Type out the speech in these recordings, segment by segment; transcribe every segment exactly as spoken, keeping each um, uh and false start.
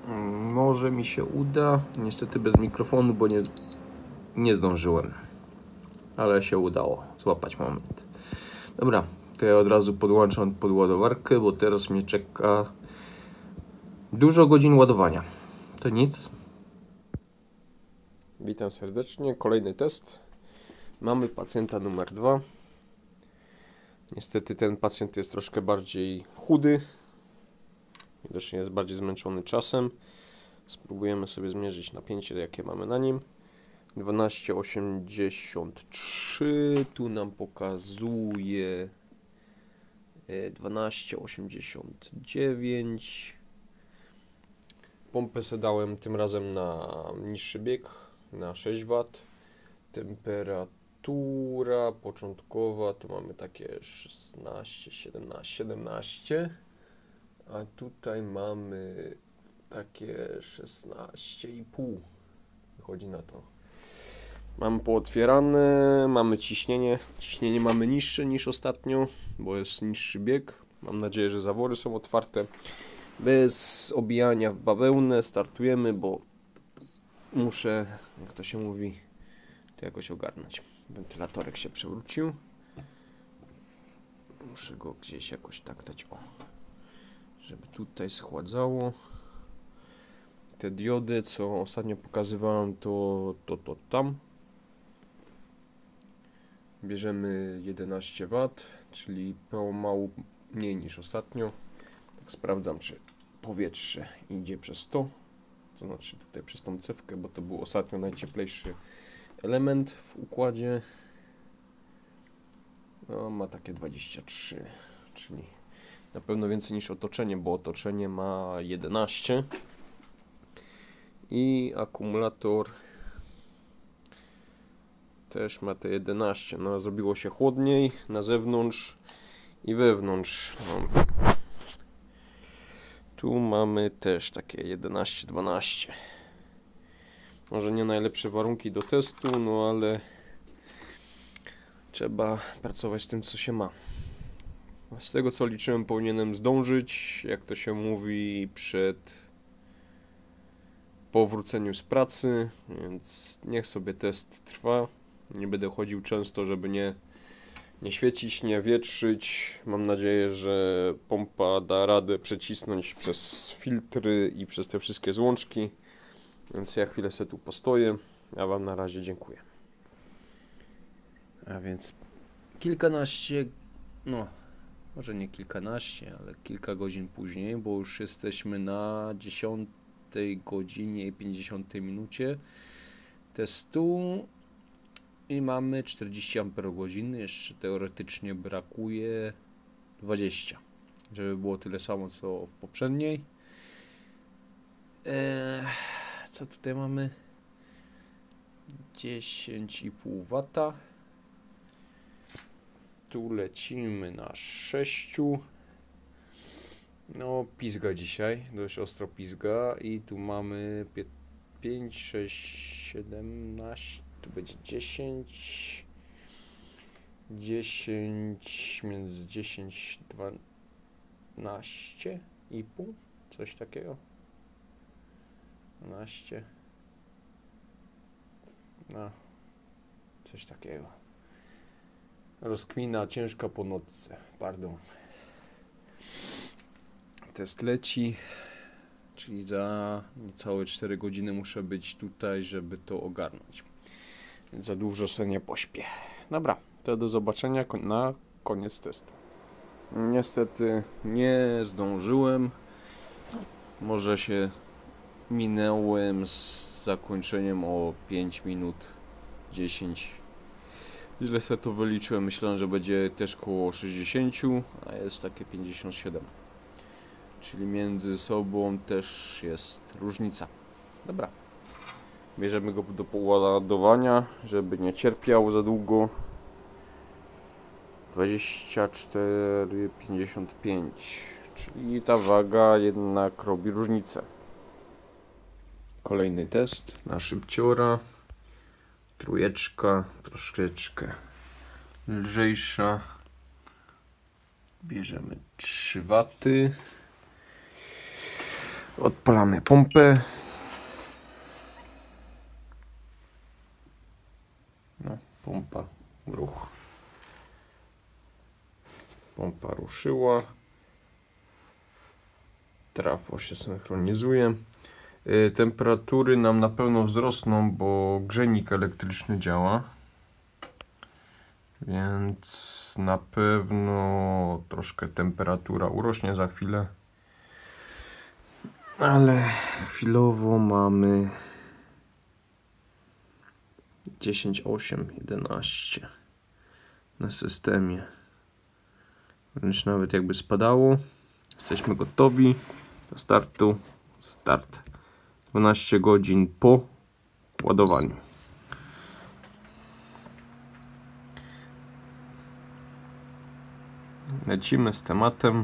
Może mi się uda, niestety bez mikrofonu, bo nie, nie zdążyłem, ale się udało złapać moment. Dobra, to ja od razu podłączam pod ładowarkę, bo teraz mnie czeka dużo godzin ładowania. To nic. Witam serdecznie, kolejny test. Mamy pacjenta numer dwa. Niestety ten pacjent jest troszkę bardziej chudy. Widocznie jest bardziej zmęczony czasem. Spróbujemy sobie zmierzyć napięcie, jakie mamy na nim. dwanaście osiemdziesiąt trzy. Tu nam pokazuje dwanaście osiemdziesiąt dziewięć. Pompę sobie dałem tym razem na niższy bieg, na sześć watów. Temperatura początkowa to mamy takie szesnaście, siedemnaście, siedemnaście. A tutaj mamy takie szesnaście i pół. Wychodzi na to. Mamy pootwierane, mamy ciśnienie. Ciśnienie mamy niższe niż ostatnio, bo jest niższy bieg. Mam nadzieję, że zawory są otwarte. Bez obijania w bawełnę startujemy, bo muszę, jak to się mówi, to jakoś ogarnąć. Wentylatorek się przewrócił. Muszę go gdzieś jakoś tak dać, o, żeby tutaj schładzało. Te diody, co ostatnio pokazywałem, to, to, to tam. Bierzemy jedenaście watów, czyli pomału mniej niż ostatnio. Tak sprawdzam, czy powietrze idzie przez to. To znaczy tutaj przez tą cewkę, bo to był ostatnio najcieplejszy element w układzie. No, ma takie dwadzieścia trzy, czyli na pewno więcej niż otoczenie, bo otoczenie ma jedenaście. I akumulator też ma te jedenaście. No, zrobiło się chłodniej na zewnątrz i wewnątrz. No. Tu mamy też takie jedenaście dwanaście. Może nie najlepsze warunki do testu, no ale trzeba pracować z tym, co się ma. Z tego, co liczyłem, powinienem zdążyć, jak to się mówi, przed powróceniu z pracy, więc niech sobie test trwa. Nie będę chodził często, żeby nie, nie świecić, nie wietrzyć. Mam nadzieję, że pompa da radę przecisnąć przez filtry i przez te wszystkie złączki. Więc ja chwilę sobie tu postoję. Ja Wam na razie dziękuję. A więc kilkanaście, no może nie kilkanaście, ale kilka godzin później, bo już jesteśmy na dziesiątej godzinie i pięćdziesiątej minucie testu i mamy czterdzieści amperogodzin. Jeszcze teoretycznie brakuje dwadzieścia, żeby było tyle samo co w poprzedniej. Eee, co tutaj mamy? dziesięć i pół wata. Tu lecimy na sześciu. No, pizga dzisiaj, dość ostro pizga. I tu mamy pięć, sześć, siedemnaście. Tu będzie dziesięć. dziesięć, między dziesięć, dwanaście i pół. Coś takiego. dwanaście. No, coś takiego. Rozkmina ciężka po nocce. Pardon. Test leci. Czyli za niecałe cztery godziny muszę być tutaj, żeby to ogarnąć. Więc za dużo sobie nie pośpię. Dobra, to do zobaczenia na koniec testu. Niestety nie zdążyłem. Może się minęłem z zakończeniem o pięć minut, dziesięć. Źle sobie to wyliczyłem. Myślałem, że będzie też koło sześćdziesiąt, a jest takie pięćdziesiąt siedem. Czyli między sobą też jest różnica. Dobra. Bierzemy go do poładowania, żeby nie cierpiał za długo. dwadzieścia cztery pięćdziesiąt pięć. Czyli ta waga jednak robi różnicę. Kolejny test na szybciora. Trójeczka, troszeczkę lżejsza. Bierzemy trzy waty. Odpalamy pompę. No, pompa, ruch. Pompa ruszyła. Trafo się synchronizuje. Yy, temperatury nam na pewno wzrosną, bo grzejnik elektryczny działa. Więc na pewno troszkę temperatura urośnie za chwilę. Ale chwilowo mamy dziesięć osiem jedenaście na systemie. Wręcz nawet jakby spadało. Jesteśmy gotowi do startu. Start. dwanaście godzin po ładowaniu. Lecimy z tematem.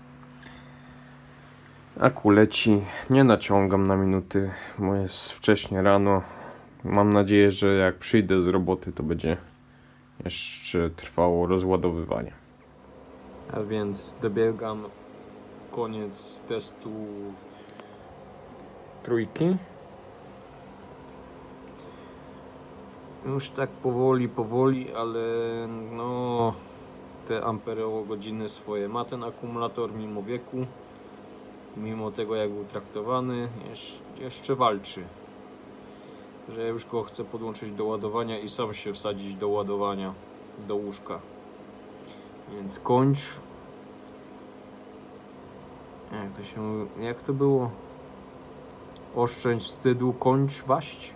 Aku leci. Nie naciągam na minuty, bo jest wcześnie rano. Mam nadzieję, że jak przyjdę z roboty, to będzie jeszcze trwało rozładowywanie. A więc dobiegam koniec testu trójki. Już tak powoli, powoli, ale no te amperogodziny swoje ma ten akumulator mimo wieku. Mimo tego, jak był traktowany, jeszcze walczy. Że ja już go chcę podłączyć do ładowania i sam się wsadzić do ładowania, do łóżka. Więc kończ. Jak to się... jak to było? Oszczędź wstydu, kończ waść.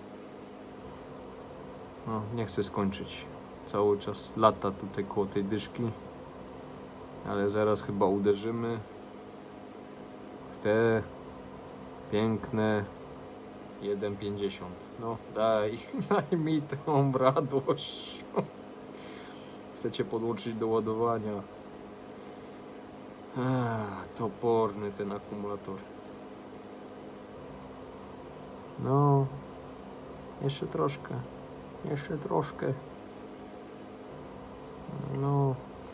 No, nie chcę skończyć. Cały czas lata tutaj koło tej dyszki. Ale zaraz chyba uderzymy w te piękne jeden pięćdziesiąt. No daj, daj mi tą radość. Chcecie podłączyć do ładowania. Ach, toporny ten akumulator. No, jeszcze troszkę. Jeszcze troszkę. No.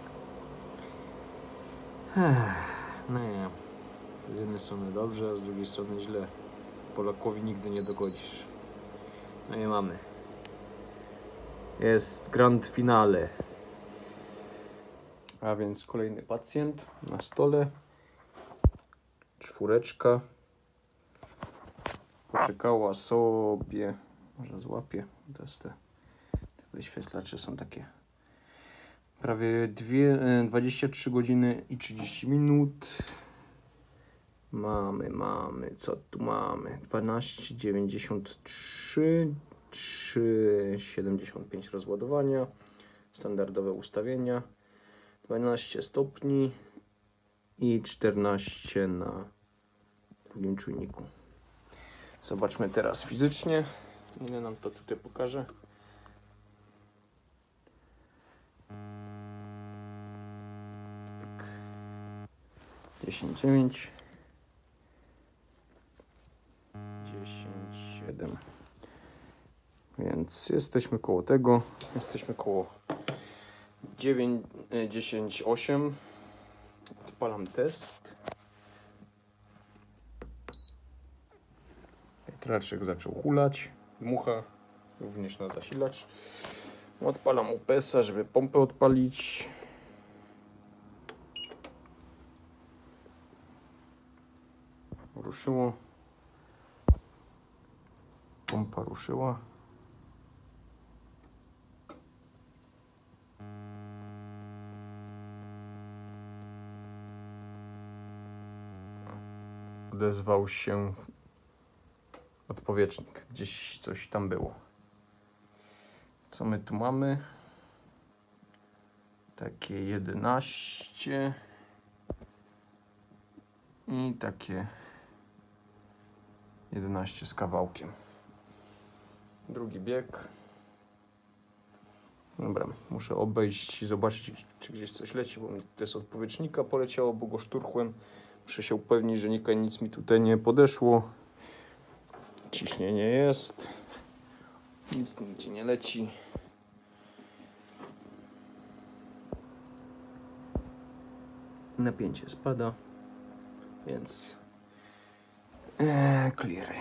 Ech, nie. Z jednej strony dobrze, a z drugiej strony źle. Polakowi nigdy nie dogodzisz. No i mamy. Jest grand finale. A więc kolejny pacjent na stole. Czwóreczka. Poczekała sobie. Może złapię. Teraz te, te wyświetlacze są takie. Prawie dwie, dwadzieścia trzy godziny i trzydzieści minut. Mamy, mamy, co tu mamy? dwanaście dziewięćdziesiąt trzy, trzy siedemdziesiąt pięć rozładowania, standardowe ustawienia, dwanaście stopni i czternaście na drugim czujniku. Zobaczmy teraz fizycznie, ile nam to tutaj pokaże. dziesięć dziewięć. dziesięć siedem. Więc jesteśmy koło tego. Jesteśmy koło dziewięć, dziesięć osiem. Odpalam test. Wiatraczek zaczął hulać. Dmucha również na zasilacz. Odpalam U P S a, żeby pompę odpalić. Ruszyło. Pompa ruszyła. Odezwał się odpowietrznik. Gdzieś coś tam było. Co my tu mamy? Takie jedenaście. I takie jedenaście z kawałkiem. Drugi bieg. Dobra, muszę obejść i zobaczyć, czy gdzieś coś leci, bo mi to z odpowietrznika poleciało, bo go szturchłem. Muszę się upewnić, że nic mi tutaj nie podeszło. Ciśnienie jest. Nic nigdzie nie leci. Napięcie spada, więc Eee, clear.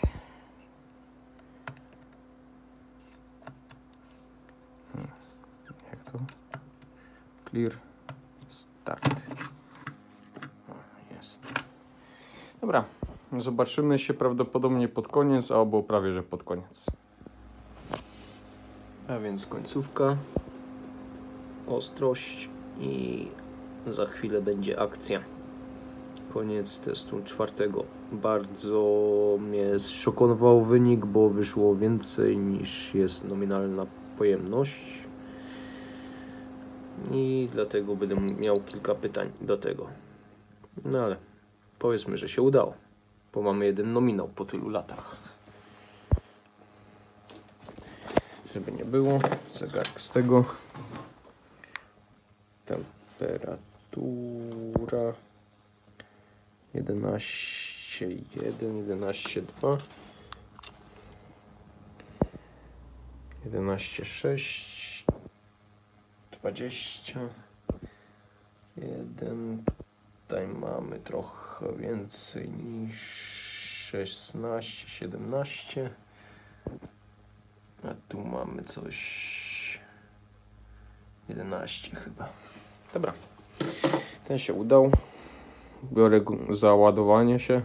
Hmm. Jak to? Clear. Start. O, jest. Dobra. Zobaczymy się prawdopodobnie pod koniec, albo prawie że pod koniec. A więc końcówka, ostrość i za chwilę będzie akcja. Koniec testu czwartego. Bardzo mnie zszokował wynik, bo wyszło więcej niż jest nominalna pojemność. I dlatego będę miał kilka pytań do tego. No ale powiedzmy, że się udało, bo mamy jeden nominał po tylu latach. Żeby nie było, zegarek z tego. Temperatura jedenaście jeden, jedenaście dwa, jedenaście sześć, dwadzieścia jeden. Tutaj mamy trochę więcej niż szesnaście, siedemnaście. A tu mamy coś jedenaście chyba. Dobra. Ten się udał. Biorę załadowanie się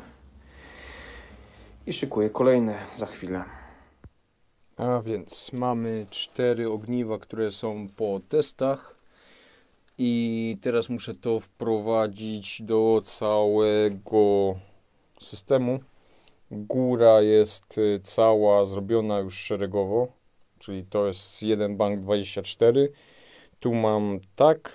i szykuję kolejne za chwilę. A więc mamy cztery ogniwa, które są po testach. I teraz muszę to wprowadzić do całego systemu. Góra jest cała zrobiona już szeregowo, czyli to jest jeden bank dwadzieścia cztery. Tu mam tak,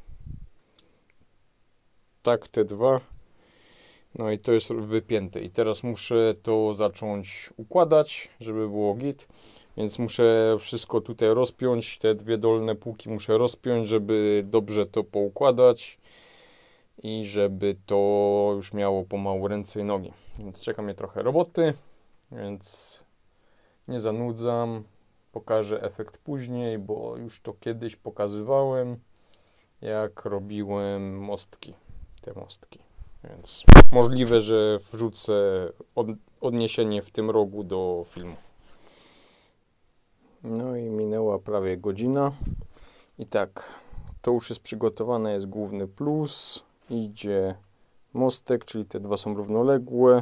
tak te dwa. No i to jest wypięte. I teraz muszę to zacząć układać, żeby było git. Więc muszę wszystko tutaj rozpiąć, te dwie dolne półki muszę rozpiąć, żeby dobrze to poukładać i żeby to już miało pomału ręce i nogi. Więc czeka mnie trochę roboty, więc nie zanudzam. Pokażę efekt później, bo już to kiedyś pokazywałem, jak robiłem mostki, te mostki. Więc możliwe, że wrzucę od, odniesienie w tym rogu do filmu. No i minęła prawie godzina. I tak, to już jest przygotowane, jest główny plus. Idzie mostek, czyli te dwa są równoległe.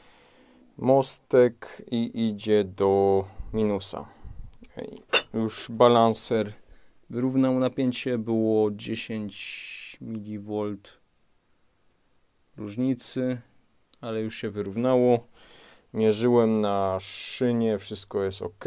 Mostek i idzie do minusa. I już balanser wyrównał napięcie, było dziesięć miliwoltów różnicy, ale już się wyrównało. Mierzyłem na szynie, wszystko jest ok.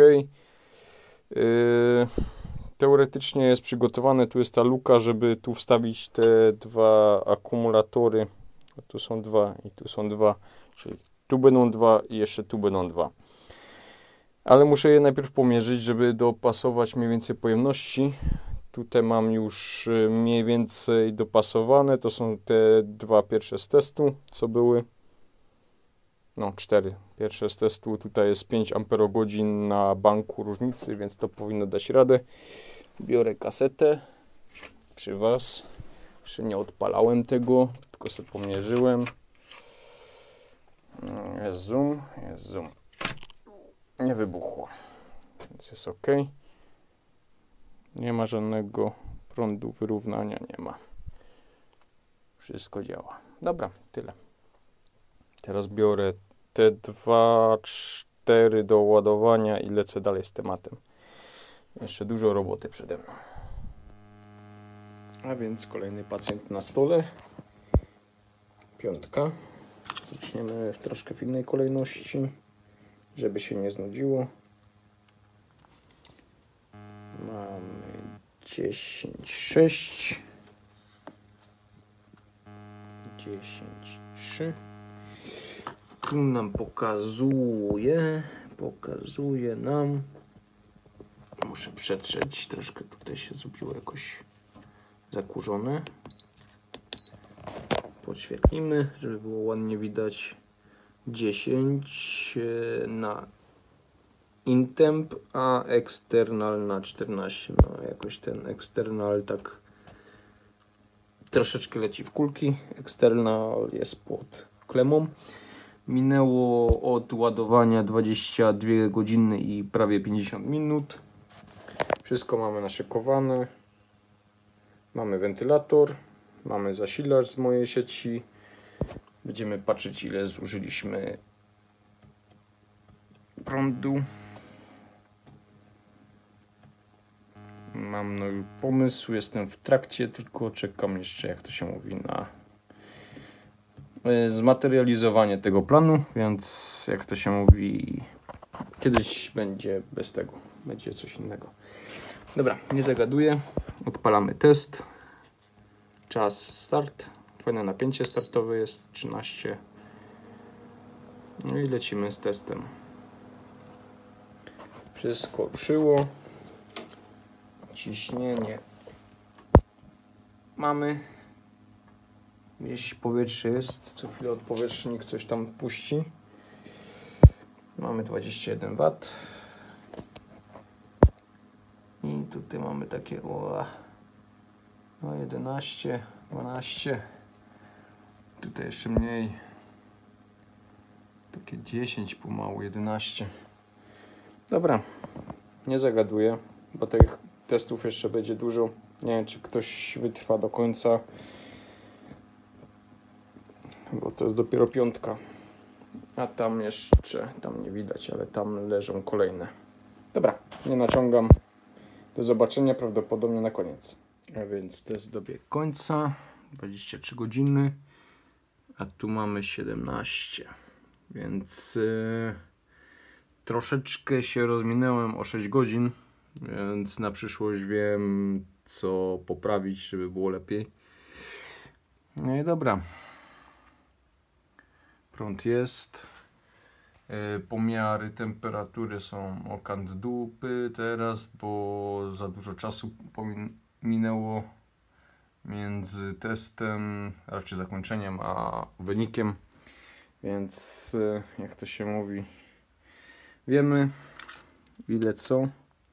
Yy, teoretycznie jest przygotowane, tu jest ta luka, żeby tu wstawić te dwa akumulatory. Tu są dwa i tu są dwa, czyli tu będą dwa i jeszcze tu będą dwa. Ale muszę je najpierw pomierzyć, żeby dopasować mniej więcej pojemności. Tutaj mam już mniej więcej dopasowane. To są te dwa pierwsze z testu, co były. No, cztery pierwsze z testu. Tutaj jest pięć amperogodzin na banku różnicy, więc to powinno dać radę. Biorę kasetę przy Was. Jeszcze nie odpalałem tego, tylko sobie pomierzyłem. Jest zoom, jest zoom. Nie wybuchło, więc jest ok. Nie ma żadnego prądu, wyrównania nie ma. Wszystko działa. Dobra, tyle. Teraz biorę te dwa, cztery do ładowania i lecę dalej z tematem. Jeszcze dużo roboty przede mną. A więc kolejny pacjent na stole. Piątka. Zaczniemy w troszkę w innej kolejności, żeby się nie znudziło. Mamy dziesięć sześć, dziesięć trzy. Tu nam pokazuje, pokazuje nam. Muszę przetrzeć, troszkę tutaj się zrobiło jakoś zakurzone. Podświetlimy, żeby było ładnie widać. dziesięć na intemp, a external na czternaście. No jakoś ten external tak troszeczkę leci w kulki. External jest pod klemą. Minęło od ładowania dwadzieścia dwie godziny i prawie pięćdziesiąt minut. Wszystko mamy naszykowane. Mamy wentylator, mamy zasilacz z mojej sieci. Będziemy patrzeć, ile zużyliśmy prądu. Mam nowy pomysł, jestem w trakcie, tylko czekam jeszcze, jak to się mówi, na zmaterializowanie tego planu, więc jak to się mówi, kiedyś będzie bez tego, będzie coś innego. Dobra, nie zagaduję, odpalamy test. Czas start, fajne napięcie startowe jest trzynaście. No i lecimy z testem. Wszystko ruszyło. Ciśnienie mamy. Gdzieś powietrze jest, co chwilę odpowietrznik coś tam puści. Mamy dwadzieścia jeden watów. I tutaj mamy takie o, no jedenaście, dwanaście. Tutaj jeszcze mniej. Takie dziesięć pomału, jedenaście. Dobra, nie zagaduję, bo tych testów jeszcze będzie dużo. Nie wiem, czy ktoś wytrwa do końca, bo to jest dopiero piątka. A tam jeszcze, tam nie widać, ale tam leżą kolejne. Dobra, nie naciągam. Do zobaczenia prawdopodobnie na koniec. A więc test dobiegł końca. dwadzieścia trzy godziny. A tu mamy siedemnaście. Więc yy, troszeczkę się rozminąłem o sześć godzin. Więc na przyszłość wiem, co poprawić, żeby było lepiej. No i dobra. Prąd jest. Yy, pomiary temperatury są o kant dupy teraz, bo za dużo czasu minęło między testem, raczej zakończeniem, a wynikiem. Więc yy, jak to się mówi, wiemy ile co.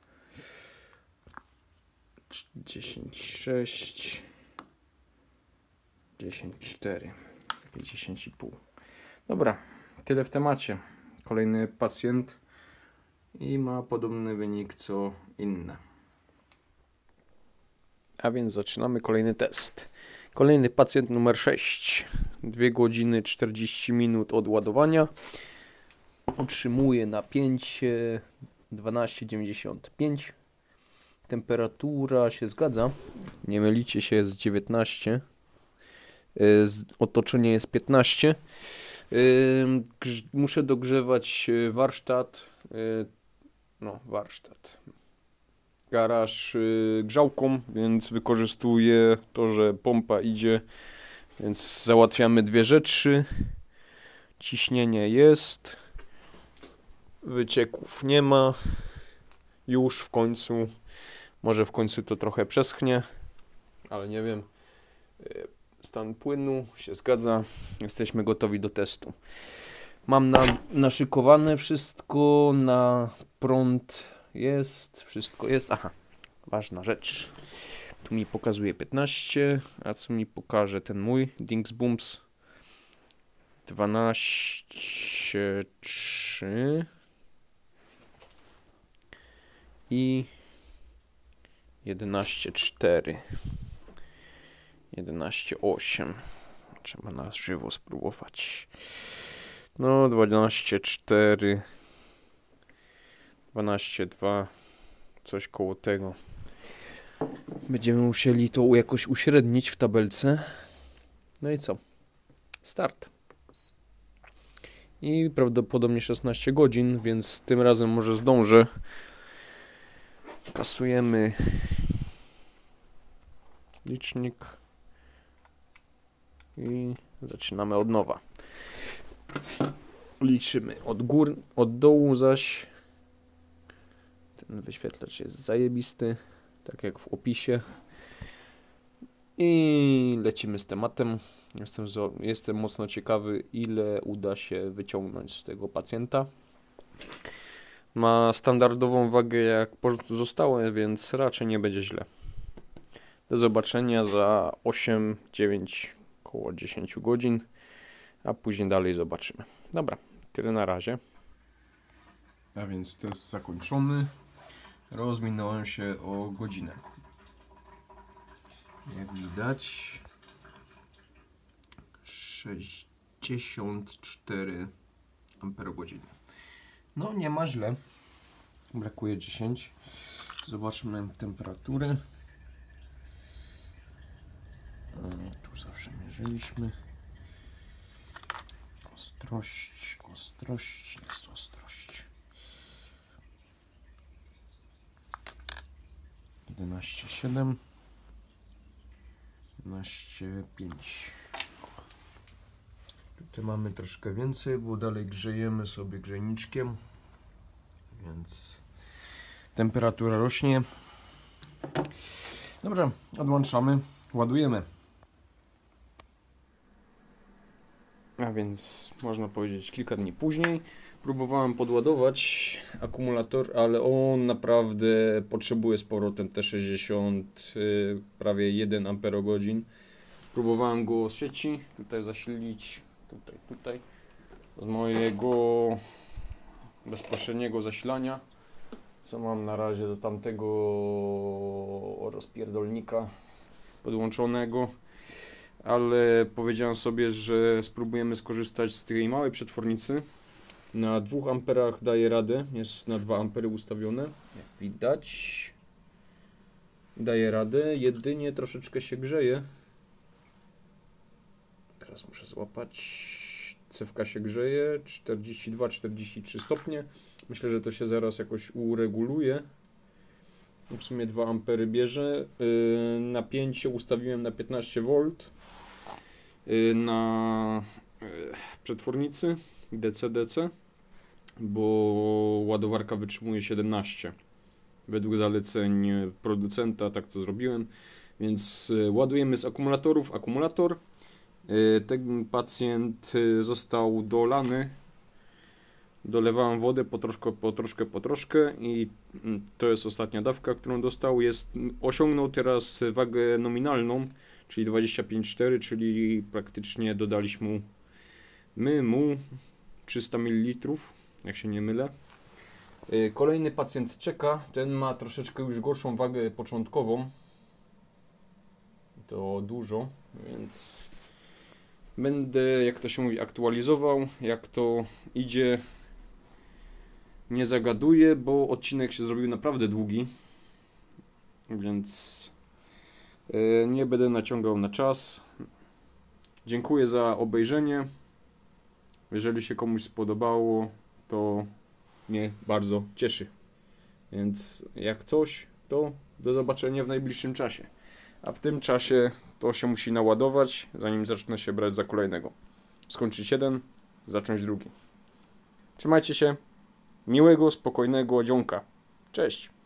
dziesięć sześć, dziesięć cztery, dziesięć i pół. Dobra, tyle w temacie. Kolejny pacjent i ma podobny wynik co inne. A więc zaczynamy kolejny test. Kolejny pacjent numer sześć. dwie godziny czterdzieści minut od ładowania. Utrzymuje napięcie dwanaście dziewięćdziesiąt pięć. Temperatura się zgadza. Nie mylicie się, jest dziewiętnaście. Otoczenie jest piętnaście. Muszę dogrzewać warsztat. No, warsztat. Garaż grzałką, więc wykorzystuję to, że pompa idzie. Więc załatwiamy dwie rzeczy. Ciśnienie jest. Wycieków nie ma. Już w końcu. Może w końcu to trochę przeschnie, ale nie wiem. Stan płynu się zgadza. Jesteśmy gotowi do testu. Mam na, naszykowane wszystko, na prąd jest, wszystko jest. Aha, ważna rzecz. Tu mi pokazuje piętnaście, a co mi pokaże ten mój Dingsbums? dwanaście trzy i jedenaście cztery. jedenaście osiem. Trzeba na żywo spróbować. No, dwanaście cztery. dwanaście dwa. Coś koło tego. Będziemy musieli to jakoś uśrednić w tabelce. No i co? Start. I prawdopodobnie szesnaście godzin, więc tym razem może zdążę. Kasujemy licznik i zaczynamy od nowa. Liczymy od gór, od dołu zaś. Ten wyświetlacz jest zajebisty, tak jak w opisie. I lecimy z tematem. Jestem, jestem mocno ciekawy, ile uda się wyciągnąć z tego pacjenta. Ma standardową wagę jak pozostałe, więc raczej nie będzie źle. Do zobaczenia za osiem dziewięć, około dziesięć godzin, a później dalej zobaczymy. Dobra, tyle na razie. A więc test zakończony. Rozminąłem się o godzinę. Jak widać sześćdziesiąt cztery amperogodziny. No nie ma źle. Brakuje dziesięć. Zobaczmy temperaturę. Tu zawsze mierzyliśmy. Ostrość, ostrość, jest ostrość. jedenaście siedem. jedenaście pięć. Tutaj mamy troszkę więcej, bo dalej grzejemy sobie grzejniczkiem, więc temperatura rośnie. Dobrze, odłączamy, ładujemy. A więc można powiedzieć kilka dni później próbowałem podładować akumulator, ale on naprawdę potrzebuje sporo, ten T sześćdziesiąt, yy, prawie jeden amperogodzin. Próbowałem go z sieci tutaj zasilić, tutaj, tutaj, z mojego bezpośredniego zasilania, co mam na razie do tamtego rozpierdolnika podłączonego. Ale powiedziałem sobie, że spróbujemy skorzystać z tej małej przetwornicy. Na dwóch amperach daje radę, jest na dwa ampery ustawione, jak widać. Daje radę, jedynie troszeczkę się grzeje. Teraz muszę złapać. Cewka się grzeje, czterdzieści dwa czterdzieści trzy stopnie. Myślę, że to się zaraz jakoś ureguluje. W sumie dwa ampery bierze. Napięcie ustawiłem na piętnaście wolt. Na przetwornicy D C D C, bo ładowarka wytrzymuje siedemnaście. Według zaleceń producenta tak to zrobiłem, więc ładujemy z akumulatorów. Akumulator. Ten pacjent został dolany. Dolewałem wodę po troszkę, po troszkę, po troszkę i to jest ostatnia dawka, którą dostał. Jest, osiągnął teraz wagę nominalną, czyli dwadzieścia pięć przecinek cztery, czyli praktycznie dodaliśmy mu, my mu trzysta mililitrów, jak się nie mylę. Kolejny pacjent czeka, ten ma troszeczkę już gorszą wagę początkową. To dużo, więc będę, jak to się mówi, aktualizował, jak to idzie. Nie zagaduję, bo odcinek się zrobił naprawdę długi, więc nie będę naciągał na czas. Dziękuję za obejrzenie. Jeżeli się komuś spodobało, to mnie bardzo cieszy. Więc jak coś, to do zobaczenia w najbliższym czasie. A w tym czasie to się musi naładować, zanim zacznę się brać za kolejnego. Skończyć jeden, zacząć drugi. Trzymajcie się. Miłego, spokojnego dzionka. Cześć.